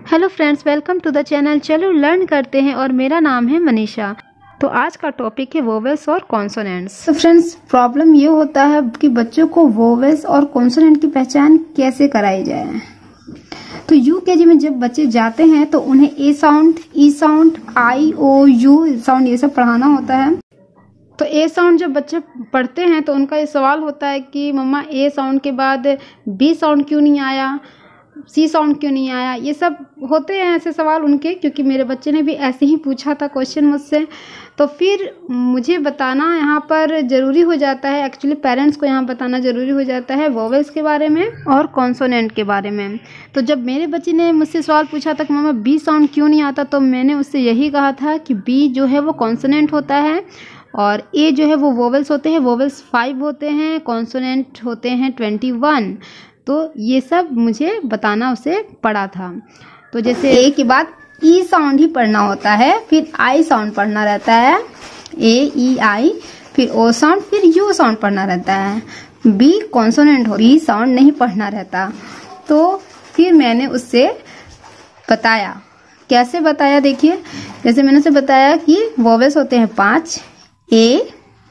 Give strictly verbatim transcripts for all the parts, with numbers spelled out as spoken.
Hello friends, welcome to the channel. चलो learn करते हैं और मेरा नाम है मनीषा। तो आज का टॉपिक है वोवेल्स और कॉन्सोनेंट्स। तो फ्रेंड्स, प्रॉब्लम ये होता है कि बच्चों को वोवेल्स और कॉन्सोनेंट की पहचान कैसे कराई जाए। तो यूकेजी में जब बच्चे जाते हैं तो उन्हें A sound, E sound, I, O, U sound ये सब पढ़ाना होता है। तो ए साउंड जब बच्चे पढ़ते हैं तो उनका ये सवाल होता है कि मम्मा ए साउंड के बाद बी साउंड क्यों नहीं आया, सी साउंड क्यों नहीं आया। ये सब होते हैं ऐसे सवाल उनके, क्योंकि मेरे बच्चे ने भी ऐसे ही पूछा था क्वेश्चन मुझसे। तो फिर मुझे बताना यहाँ पर ज़रूरी हो जाता है, एक्चुअली पेरेंट्स को यहाँ बताना ज़रूरी हो जाता है वोवेल्स के बारे में और कॉन्सोनेंट के बारे में। तो जब मेरे बच्चे ने मुझसे सवाल पूछा था कि मामा बी साउंड क्यों नहीं आता, तो मैंने उससे यही कहा था कि बी जो है वो कॉन्सोनेंट होता है और ए जो है वो वोवेल्स होते हैं। वोवेल्स फाइव होते हैं, कॉन्सोनेंट होते हैं ट्वेंटी वन। तो ये सब मुझे बताना उसे पड़ा था। तो जैसे ए के बाद ई साउंड ही पढ़ना होता है, फिर आई साउंड पढ़ना रहता है, ए ई आई, फिर ओ साउंड, फिर यू साउंड पढ़ना रहता है। बी कॉन्सोनेंट हो, बी साउंड नहीं पढ़ना रहता। तो फिर मैंने उससे बताया, कैसे बताया देखिए। जैसे मैंने उसे बताया कि वोवेल्स होते हैं पांच, ए,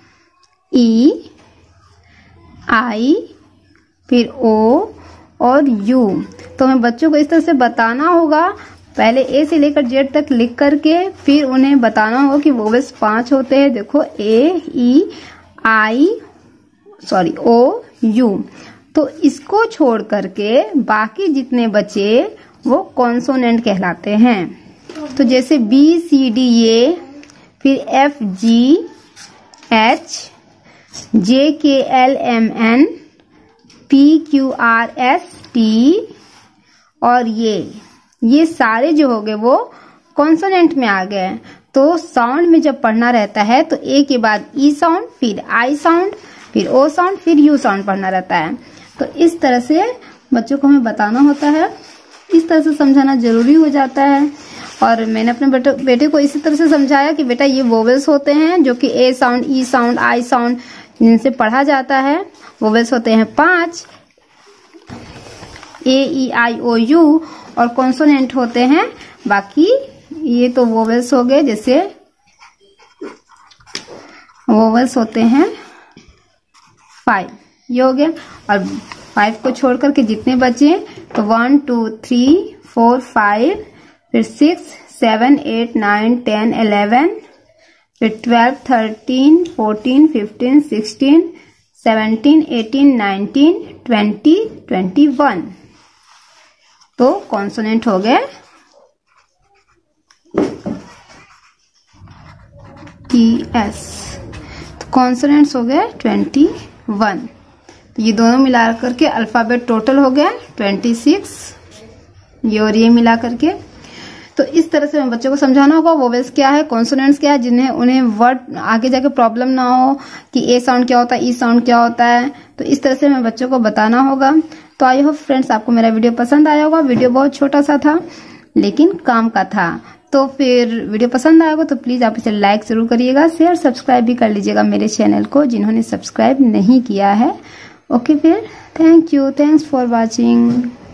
ई, आई, फिर ओ और यू। तो हमें बच्चों को इस तरह से बताना होगा, पहले ए से लेकर जेड तक लिख करके फिर उन्हें बताना होगा कि वोवेल्स पांच होते हैं। देखो ए, E, I, sorry O, you. तो इसको छोड़ करके बाकी जितने बचे वो कॉन्सोनेंट कहलाते हैं। तो जैसे बी सी डी ए, फिर F G H, J K L M N, P Q R S T और ये ये सारे जो हो गए वो कॉन्सोनेंट में आ गए। तो साउंड में जब पढ़ना रहता है तो ए के बाद ई साउंड, फिर आई साउंड, फिर ओ साउंड, फिर यू साउंड पढ़ना रहता है। तो इस तरह से बच्चों को हमें बताना होता है, इस तरह से समझाना जरूरी हो जाता है। और मैंने अपने बेटे बेटे को इसी तरह से समझाया कि बेटा ये वोवेल्स होते हैं जो कि A sound, E sound, I sound जिनसे पढ़ा जाता है। वोवेल्स होते हैं पांच, ए ई आई ओ यू, और कॉन्सोनेंट होते हैं बाकी ये तो वोवेल्स हो गए। जैसे वोवेल्स होते हैं फाइव, ये हो गया। और फाइव को छोड़ करके जितने बचे तो one, two, three, four, five, फिर six, seven, eight, nine, ten, eleven, फिर twelve, thirteen, fourteen, fifteen, sixteen, seventeen, eighteen, nineteen, twenty, twenty one. तो कॉन्सोनेंट हो गए टी एस। तो कॉन्सोनेंट्स हो गए ट्वेंटी वन। तो ये दोनों मिला करके अल्फाबेट टोटल हो गया ट्वेंटी सिक्स, ये और ये मिला करके। तो इस तरह से बच्चों को समझाना होगा वोवेल्स क्या है, कॉन्सोनेंट्स क्या है, जिन्हें उन्हें वर्ड आगे जाके प्रॉब्लम ना हो कि ए साउंड क्या होता है, ई साउंड क्या होता है। तो इस तरह से हमें बच्चों को बताना होगा। तो आई होप फ्रेंड्स आपको मेरा वीडियो पसंद आया होगा। वीडियो बहुत छोटा सा था लेकिन काम का था। तो फिर वीडियो पसंद आएगा तो प्लीज आप इसे लाइक जरूर करिएगा, शेयर सब्सक्राइब भी कर लीजिएगा मेरे चैनल को जिन्होंने सब्सक्राइब नहीं किया है। ओके, फिर thank you, thanks for watching.